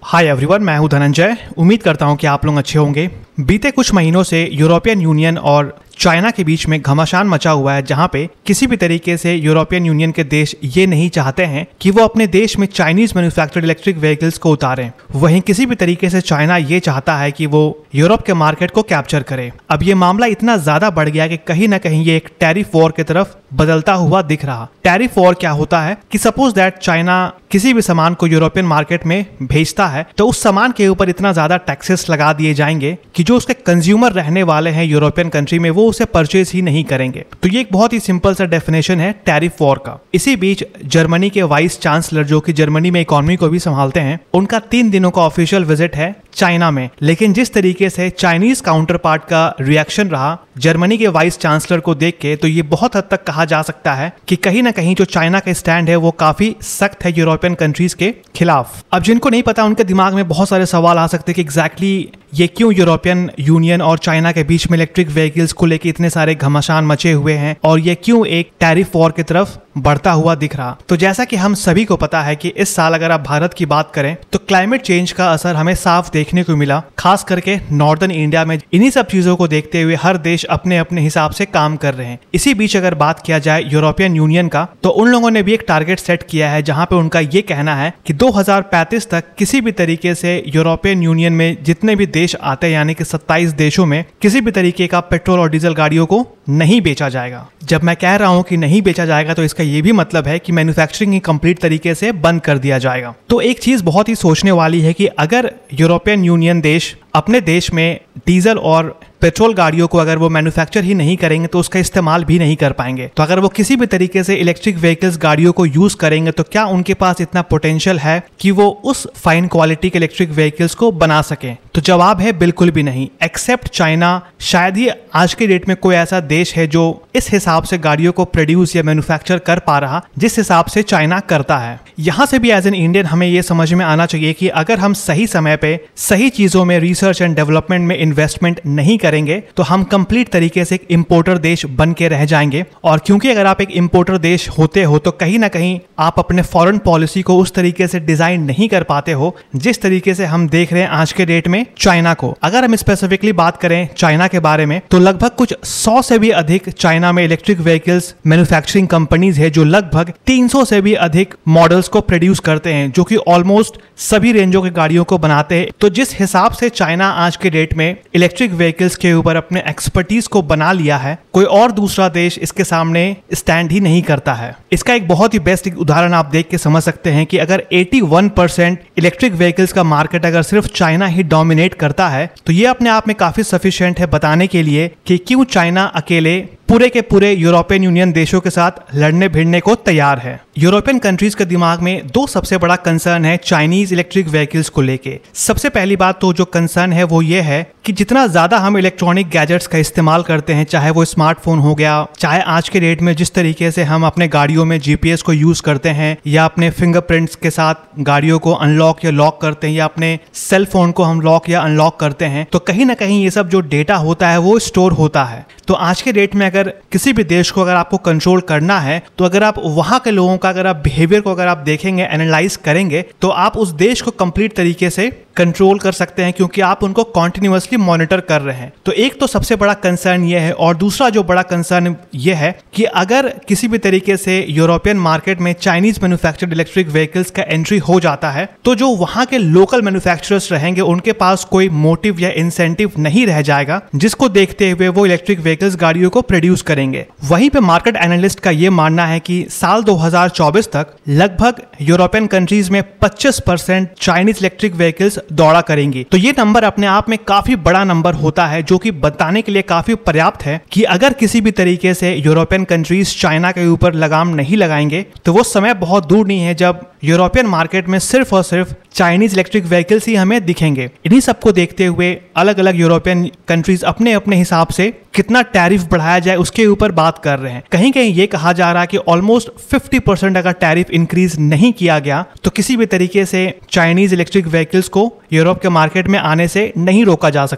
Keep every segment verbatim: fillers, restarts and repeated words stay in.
Hi everyone, मैं हूं धनंजय। उम्मीद करता हूं कि आप लोग अच्छे होंगे। बीते कुछ महीनों से यूरोपियन यूनियन और चाइना के बीच में घमासान मचा हुआ है, जहां पे किसी भी तरीके से यूरोपियन यूनियन के देश ये नहीं चाहते हैं कि वो अपने देश में चाइनीज मैन्युफैक्चर्ड इलेक्ट्रिक व्हीकल्स को उतारें। वहीं किसी भी तरीके से चाइना ये चाहता है कि वो यूरोप के मार्केट को कैप्चर करे। अब ये मामला इतना ज्यादा बढ़ गया कि कहीं ना कहीं ये एक टैरिफ वॉर की तरफ बदलता हुआ दिख रहा। टैरिफ वॉर क्या होता है कि सपोज दैट चाइना किसी भी सामान को यूरोपियन मार्केट में भेजता है तो उस सामान के ऊपर इतना ज्यादा टैक्सेस लगा दिए जाएंगे कि जो उसके कंज्यूमर रहने वाले हैं यूरोपियन कंट्री में, वो उसे परचेज ही नहीं करेंगे। तो ये एक बहुत ही सिंपल सा डेफिनेशन है टैरिफ वॉर का। इसी बीच जर्मनी के वाइस चांसलर, जो कि जर्मनी में इकोनॉमी को भी संभालते हैं, उनका तीन दिनों का ऑफिशियल विजिट है चाइना में। लेकिन जिस तरीके से चाइनीज काउंटर पार्ट का रिएक्शन रहा जर्मनी के वाइस चांसलर को देख के, तो ये बहुत हद तक कहा जा सकता है कि कहीं ना कहीं जो चाइना का स्टैंड है वो काफी सख्त है यूरोपियन कंट्रीज के खिलाफ। अब जिनको नहीं पता उनके दिमाग में बहुत सारे सवाल आ सकते हैं कि एग्जैक्टली ये क्यों यूरोपियन यूनियन और चाइना के बीच में इलेक्ट्रिक व्हीकल्स को लेकर इतने सारे घमासान मचे हुए हैं और ये क्यों एक टैरिफ वॉर की तरफ बढ़ता हुआ दिख रहा। तो जैसा कि हम सभी को पता है कि इस साल अगर आप भारत की बात करें तो क्लाइमेट चेंज का असर हमें साफ देखने को मिला, खास करके नॉर्दर्न इंडिया में। इन्हीं सब चीजों को देखते हुए हर देश अपने अपने हिसाब से काम कर रहे हैं। इसी बीच अगर बात किया जाए यूरोपियन यूनियन का, तो उन लोगों ने भी एक टारगेट सेट किया है, जहां पे उनका ये कहना है कि दो हज़ार पैंतीस तक किसी भी तरीके से यूरोपियन यूनियन में जितने भी देश आते हैं, यानी कि सत्ताईस देशों में, किसी भी तरीके का पेट्रोल और डीजल गाड़ियों को नहीं बेचा जाएगा। जब मैं कह रहा हूं कि नहीं बेचा जाएगा तो इसका यह भी मतलब है कि मैन्युफैक्चरिंग ही कंप्लीट तरीके से बंद कर दिया जाएगा। तो एक चीज बहुत ही सोचने वाली है कि अगर यूरोपियन यूनियन देश अपने देश में डीजल और पेट्रोल गाड़ियों को अगर वो मैन्युफैक्चर ही नहीं करेंगे तो उसका इस्तेमाल भी नहीं कर पाएंगे। तो अगर वो किसी भी तरीके से इलेक्ट्रिक व्हीकल्स गाड़ियों को यूज करेंगे तो क्या उनके पास इतना पोटेंशियल है कि वो उस फाइन क्वालिटी के इलेक्ट्रिक व्हीकल्स को बना सकें? तो जवाब है बिल्कुल भी नहीं। एक्सेप्ट चाइना, शायद ही आज के डेट में कोई ऐसा देश है जो इस हिसाब से गाड़ियों को प्रोड्यूस या मैन्युफैक्चर कर पा रहा जिस हिसाब से चाइना करता है। यहां से भी एज एन इंडियन हमें यह समझ में आना चाहिए कि अगर हम सही समय पे सही चीजों में रिसर्च एंड डेवलपमेंट में इन्वेस्टमेंट नहीं करेंगे तो हम कंप्लीट तरीके से एक इंपोर्टर देश बन के रह जाएंगे। और क्योंकि अगर आप एक इंपोर्टर देश होते हो तो कहीं ना कहीं आप अपने फॉरेन पॉलिसी को उस तरीके से डिजाइन नहीं कर पाते हो जिस तरीके से हम देख रहे हैं आज के डेट में चाइना को। अगर हम स्पेसिफिकली बात करें चाइना के बारे में तो लगभग कुछ सौ से भी अधिक चाइना में इलेक्ट्रिक व्हीकल्स मैन्युफैक्चरिंग कंपनीज है जो लगभग तीन सौ से भी अधिक मॉडल्स को प्रोड्यूस करते हैं, जो कि ऑलमोस्ट सभी रेंजों की गाड़ियों को बनाते हैं। तो जिस हिसाब से चाइना आज के डेट में इलेक्ट्रिक व्हीकल्स के ऊपर अपने एक्सपर्टीज को बना लिया है, कोई और दूसरा देश इसके सामने स्टैंड ही नहीं करता है। इसका एक बहुत ही बेस्ट उदाहरण आप देख के समझ सकते हैं कि अगर इक्यासी परसेंट इलेक्ट्रिक व्हीकल्स का मार्केट अगर सिर्फ चाइना ही डोमिनेट करता है तो ये अपने आप में काफी सफिशिएंट है बताने के लिए कि क्यों चाइना अकेले पूरे के पूरे यूरोपियन यूनियन देशों के साथ लड़ने भिड़ने को तैयार है। यूरोपियन कंट्रीज के दिमाग में दो सबसे बड़ा कंसर्न है चाइनीज इलेक्ट्रिक व्हीकल्स को लेके। सबसे पहली बात तो जो कंसर्न है वो ये है कि जितना ज्यादा हम इलेक्ट्रॉनिक गैजेट्स का इस्तेमाल करते हैं, चाहे वो स्मार्टफोन हो गया, चाहे आज के डेट में जिस तरीके से हम अपने गाड़ियों में जीपीएस को यूज करते हैं या अपने फिंगरप्रिंट्स के साथ गाड़ियों को अनलॉक या लॉक करते हैं या अपने सेल फोन को हम लॉक या अनलॉक करते हैं, तो कहीं ना कहीं ये सब जो डेटा होता है वो स्टोर होता है। तो आज के डेट में अगर किसी भी देश को अगर आपको कंट्रोल करना है तो अगर आप वहां के लोगों का अगर आप बिहेवियर को अगर आप देखेंगे, एनालाइज करेंगे, तो आप उस देश को कंप्लीट तरीके से कंट्रोल कर सकते हैं क्योंकि आप उनको कॉन्टिन्यूअसली मॉनिटर कर रहे हैं। तो एक तो सबसे बड़ा कंसर्न ये है, और दूसरा जो बड़ा कंसर्न ये है कि अगर किसी भी तरीके से यूरोपियन मार्केट में चाइनीज मैन्युफैक्चर्ड इलेक्ट्रिक व्हीकल्स का एंट्री हो जाता है तो जो वहां के लोकल मैन्युफैक्चरर्स रहेंगे उनके पास कोई मोटिव या इंसेंटिव नहीं रह जाएगा जिसको देखते हुए वो इलेक्ट्रिक व्हीकल्स गाड़ियों को प्रोड्यूस करेंगे। वहीं पे मार्केट एनालिस्ट का ये मानना है कि साल दो हज़ार चौबीस तक लगभग यूरोपियन कंट्रीज में पच्चीस परसेंट चाइनीज इलेक्ट्रिक व्हीकल्स दौड़ा करेंगे। तो ये नंबर अपने आप में काफी बड़ा नंबर होता है, जो कि बताने के लिए काफी पर्याप्त है कि अगर किसी भी तरीके से यूरोपियन कंट्रीज चाइना के ऊपर लगाम नहीं लगाएंगे तो वो समय बहुत दूर नहीं है जब यूरोपियन मार्केट में सिर्फ और सिर्फ चाइनीज इलेक्ट्रिक व्हीकल्स ही हमें दिखेंगे। इन्हीं सबको देखते हुए अलग अलग यूरोपियन कंट्रीज अपने अपने हिसाब से कितना टैरिफ बढ़ाया जाए उसके ऊपर बात कर रहे हैं। कहीं कहीं ये कहा जा रहा है कि ऑलमोस्ट पचास परसेंट अगर टैरिफ इंक्रीज नहीं किया गया तो किसी भी तरीके से चाइनीज इलेक्ट्रिक व्हीकल्स को यूरोप के मार्केट में आने से नहीं रोका जा सकता है।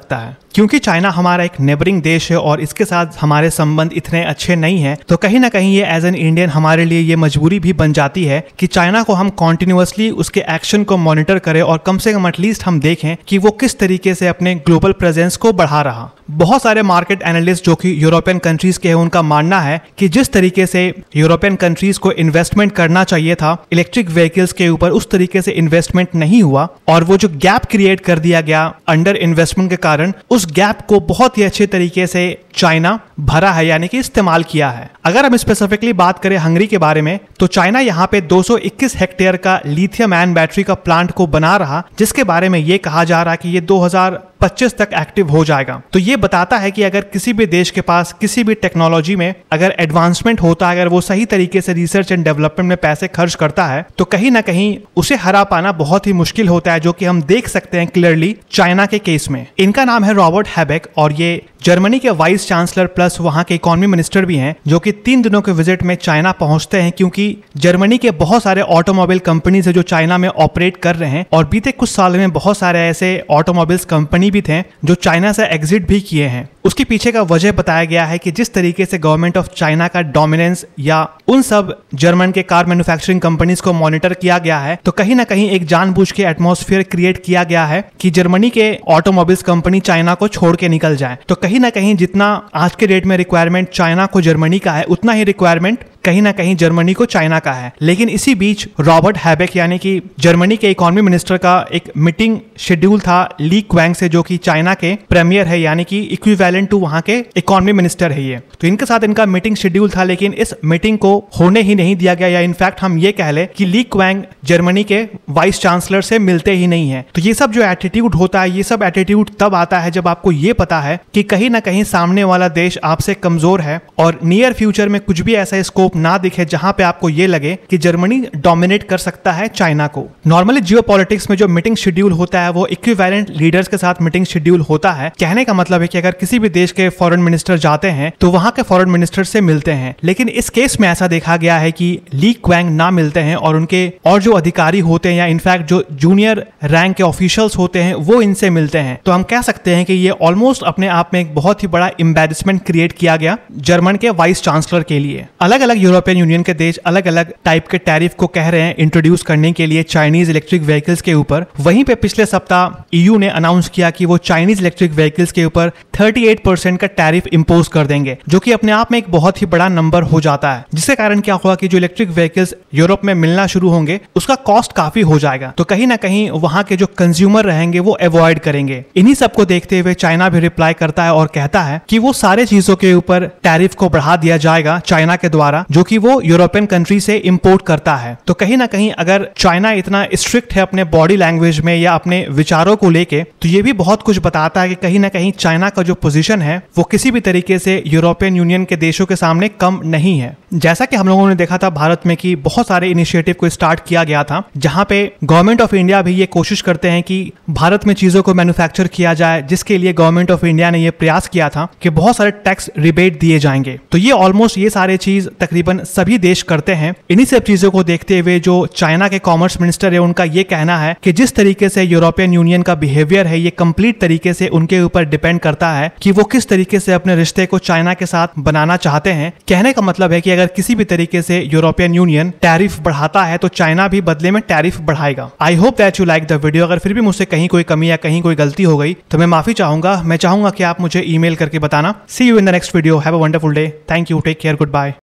क्योंकि चाइना हमारा एक नेबरिंग देश है और इसके साथ हमारे संबंध इतने अच्छे नहीं है, तो कहीं ना कहीं ये एज एन इंडियन हमारे लिए ये मजबूरी भी बन जाती है कि चाइना को हम कॉन्टिन्यूअसली उसके एक्शन को मॉनिटर करें और कम से कम एटलीस्ट हम देखें कि वो किस तरीके से अपने ग्लोबल प्रेजेंस को बढ़ा रहा। बहुत सारे मार्केट एनालिस्ट जो कि यूरोपियन कंट्रीज के हैं, उनका मानना है कि जिस तरीके से यूरोपियन कंट्रीज को इन्वेस्टमेंट करना चाहिए था इलेक्ट्रिक व्हीकल्स के ऊपर, उस तरीके से इन्वेस्टमेंट नहीं हुआ और वो जो गैप क्रिएट कर दिया गया अंडर इन्वेस्टमेंट के कारण, उस गैप को बहुत ही अच्छे तरीके से चाइना भरा है, यानी कि इस्तेमाल किया है। अगर हम स्पेसिफिकली बात करें हंगरी के बारे में, तो चाइना यहाँ पे दो सौ इक्कीस हेक्टेयर का लिथियम आयन बैटरी का प्लांट को बना रहा, जिसके बारे में ये कहा जा रहा है कि ये दो हज़ार पच्चीस तक एक्टिव हो जाएगा। तो ये बताता है कि अगर किसी भी देश के पास किसी भी टेक्नोलॉजी में अगर एडवांसमेंट होता है, अगर वो सही तरीके से रिसर्च एंड डेवलपमेंट में पैसे खर्च करता है, तो कहीं ना कहीं उसे हरा पाना बहुत ही मुश्किल होता है, जो कि हम देख सकते हैं क्लियरली चाइना के केस में। इनका नाम है रॉबर्ट हैबेक और ये जर्मनी के वाइस चांसलर प्लस वहां के इकोनॉमी मिनिस्टर भी हैं, जो कि तीन दिनों के विजिट में चाइना पहुंचते हैं, क्योंकि जर्मनी के बहुत सारे ऑटोमोबाइल कंपनीज है जो चाइना में ऑपरेट कर रहे हैं और बीते कुछ साल में बहुत सारे ऐसे ऑटोमोबाइल्स कंपनी भी थे जो चाइना से एग्जिट भी किए हैं। उसके पीछे का वजह बताया गया है कि जिस तरीके से गवर्नमेंट ऑफ चाइना का डोमिनेंस या उन सब जर्मन के कार मैन्युफैक्चरिंग कंपनीज को मॉनिटर किया गया है, तो कहीं ना कहीं एक जानबूझ के एटमॉस्फेयर क्रिएट किया गया है कि जर्मनी के ऑटोमोबाइल्स कंपनी चाइना को छोड़ के निकल जाए। तो कहीं ना कहीं जितना आज के डेट में रिक्वायरमेंट चाइना को जर्मनी का है, उतना ही रिक्वायरमेंट कहीं ना कहीं जर्मनी को चाइना का है। लेकिन इसी बीच रॉबर्ट हैबेक यानी कि जर्मनी के इकोनॉमी मिनिस्टर का एक मीटिंग शेड्यूल था ली क्वेंग से, जो कि चाइना के प्रीमियर है, यानी कि इक्विवेलेंट टू वहां के इकोनॉमी मिनिस्टर है ये। तो इनके साथ इनका मीटिंग शेड्यूल था, लेकिन इस मीटिंग को होने ही नहीं दिया गया, या इनफैक्ट हम ये कह ले कि ली क्वेंग जर्मनी के वाइस चांसलर से मिलते ही नहीं है। तो ये सब जो एटीट्यूड होता है, ये सब एटीट्यूड तब आता है जब आपको ये पता है कि कहीं ना कहीं सामने वाला देश आपसे कमजोर है और नियर फ्यूचर में कुछ भी ऐसा स्कोप ना दिखे जहां पे आपको ये लगे कि जर्मनी डोमिनेट कर सकता है चाइना को। नॉर्मली जियोपॉलिटिक्स में जो मीटिंग शेड्यूल होता है वो इक्विवेलेंट लीडर्स के साथ मीटिंग शेड्यूल होता है। कहने का मतलब है कि अगर किसी भी देश के फॉरेन मिनिस्टर जाते हैं तो वहां के फॉरेन मिनिस्टर से मिलते हैं, लेकिन इस केस में ऐसा देखा गया है कि ली क्वेंग ना मिलते हैं और उनके और जो अधिकारी होते हैं या इनफैक्ट जो जूनियर रैंक के ऑफिशियल्स होते हैं वो इनसे मिलते हैं। तो हम कह सकते हैं कि ये ऑलमोस्ट अपने आप में एक बहुत ही बड़ा एम्बैरेसमेंट क्रिएट किया गया जर्मन के वाइस चांसलर के लिए। अलग अलग यूरोपियन यूनियन के देश अलग अलग टाइप के टैरिफ को कह रहे हैं इंट्रोड्यूस करने के लिए चाइनीज इलेक्ट्रिक व्हीकल्स के ऊपर। वहीं पे पिछले सप्ताह ईयू ने अनाउंस किया कि वो चाइनीज इलेक्ट्रिक व्हीकल्स के ऊपर अड़तीस परसेंट का टैरिफ इंपोज कर देंगे, जो कि अपने आप में एक बहुत ही बड़ा नंबर हो जाता है, जिसके कारण क्या हुआ कि जो इलेक्ट्रिक व्हीकल्स यूरोप में मिलना शुरू होंगे उसका कॉस्ट काफी हो जाएगा। तो कहीं ना कहीं वहां के जो कंज्यूमर रहेंगे वो अवॉइड करेंगे। इन्हीं सबको देखते हुए चाइना भी रिप्लाई करता है और कहता है कि वो सारे चीजों के ऊपर टैरिफ को बढ़ा दिया जाएगा चाइना के द्वारा, जो कि वो यूरोपियन कंट्री से इंपोर्ट करता है। तो कहीं ना कहीं अगर चाइना इतना स्ट्रिक्ट है अपने बॉडी लैंग्वेज में या अपने विचारों को लेके, तो ये भी बहुत कुछ बताता है कि कहीं ना कहीं चाइना का जो पोजीशन है वो किसी भी तरीके से यूरोपियन यूनियन के देशों के सामने कम नहीं है। जैसा कि हम लोगों ने देखा था भारत में कि बहुत सारे इनिशिएटिव को स्टार्ट किया गया था, जहां पे गवर्नमेंट ऑफ इंडिया भी ये कोशिश करते हैं कि भारत में चीजों को मैन्युफैक्चर किया जाए, जिसके लिए गवर्नमेंट ऑफ इंडिया ने ये प्रयास किया था कि बहुत सारे टैक्स रिबेट दिए जाएंगे। तो ये ऑलमोस्ट ये सारे चीज तकरीबन सभी देश करते हैं। इन्हीं सब चीजों को देखते हुए जो चाइना के कॉमर्स मिनिस्टर है उनका ये कहना है कि जिस तरीके से यूरोपियन यूनियन का बिहेवियर है ये कंप्लीट तरीके से उनके ऊपर डिपेंड करता है कि वो किस तरीके से अपने रिश्ते को चाइना के साथ बनाना चाहते हैं। कहने का मतलब है कि अगर किसी भी तरीके से यूरोपियन यूनियन टैरिफ बढ़ाता है तो चाइना भी बदले में टैरिफ बढ़ाएगा। I hope that you like the video. अगर फिर भी मुझसे कहीं कोई कमी या कहीं कोई गलती हो गई तो मैं माफी चाहूंगा। मैं चाहूंगा कि आप मुझे ईमेल करके बताना। See you in the next video. Have a wonderful day. Thank you. Take care. Good bye.